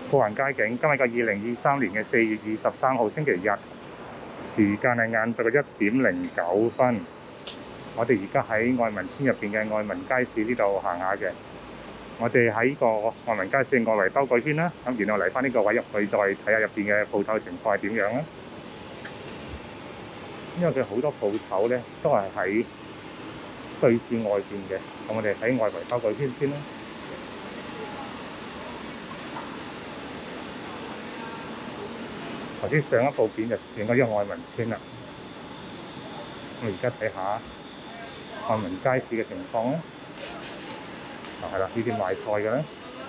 步行街景，今日嘅2023年嘅4月23號星期日，時間係晏晝嘅1:09。我哋而家喺愛民村入邊嘅愛民街市呢度行下嘅。我哋喺個愛民街市外圍兜個圈啦，咁然後嚟翻呢個位入去，再睇下入邊嘅鋪頭情況係點樣啦。因為佢好多鋪頭咧都係喺對市外邊嘅，咁我哋喺外圍兜個圈先啦。頭先上一部片就影咗呢個愛民村啦，我而家睇下愛民街市嘅情況啦。係啦，呢啲賣菜嘅咧。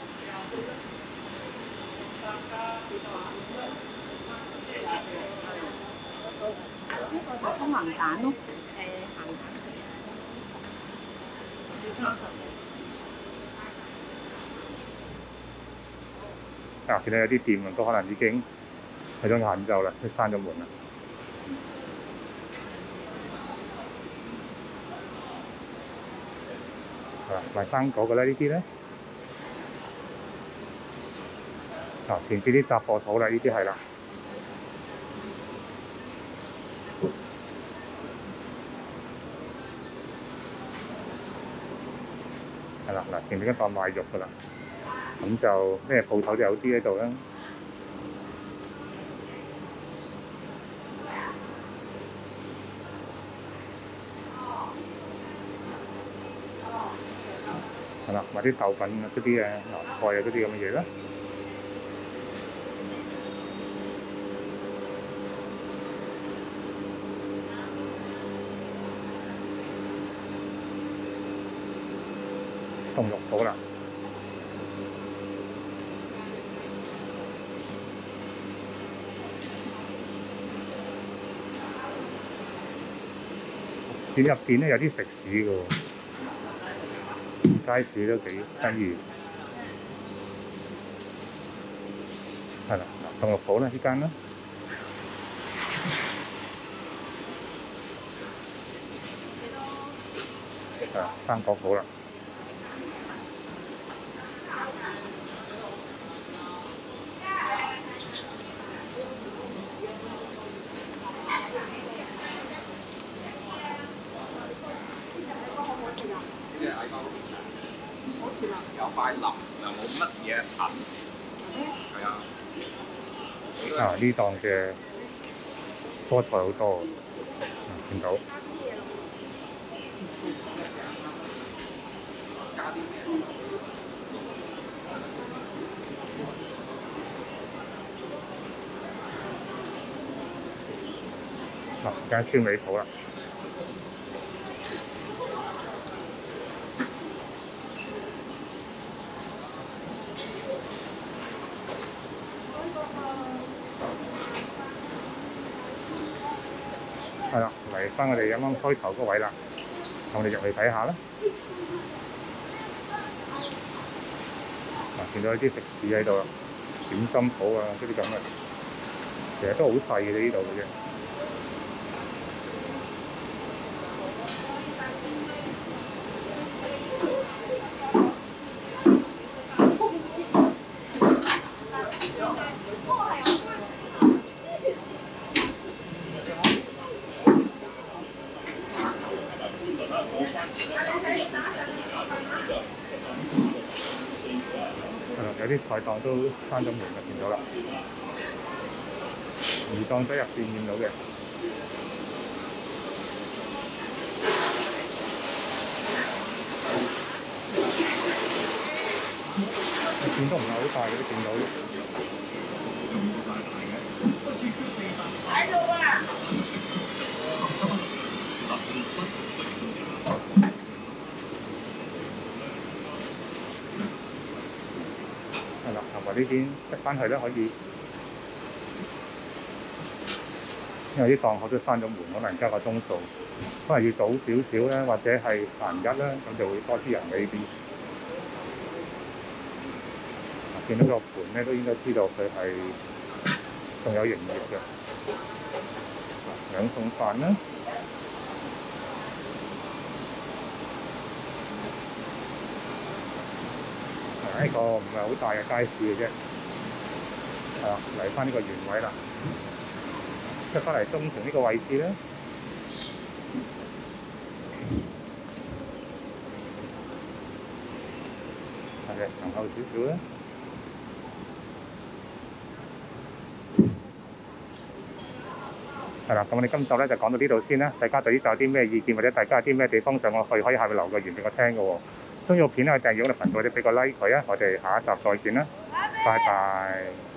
呢個就葱鹹蛋咯， 見到有啲店都可能已經去咗晏晝啦，都閂咗門啦。賣生果嘅咧，呢啲咧，前邊啲雜貨鋪啦，呢啲係啦。係啦，前邊一檔賣肉㗎啦，咁就咩鋪頭都有啲喺度啦。係啦，買啲豆粉啊，嗰啲啊，菜啊，嗰啲咁嘅嘢啦。凍肉好啦。店入邊咧有啲食肆嘅喎。街市都幾得意，係啦，凍肉鋪啦呢間啦，生果鋪啦， 有塊林又冇乜嘢粉，係啊。 呢檔嘅蔬菜好多，見到。間酸味鋪啦。係啦，嚟翻我哋啱啱開頭嗰位啦，我哋入去睇下啦。見到一啲食肆喺度啦，點心鋪啊，嗰啲咁嘅，其實都好細嘅呢度嘅啫。有啲菜檔都閂咗門啦，見到啦。魚檔仔入邊見到嘅，見都唔係好大嘅，都見到。喺度啊！17蚊，16蚊。係啦，同埋呢邊出翻去咧可以，因為啲檔口都閂咗門，可能加個鐘數，可能要早少少咧，或者係閒日啦，咁就會多啲人喺呢邊。見到個盤咧，都應該知道佢係仲有營業嘅。兩餸飯啦。呢個唔係好大嘅街市嘅啫。 係啦，嚟翻呢個原位啦，出翻嚟中庭呢個位置咧。係嘅，行後少少啦。係啦，咁我哋今集咧就講到呢度先啦。大家對呢集有啲咩意見，或者大家有啲咩地方想我去，可以下面留個言俾我聽嘅喎。中意個片咧，訂閱我哋頻道或者俾個 like 佢啊。我哋下一集再見啦，拜拜。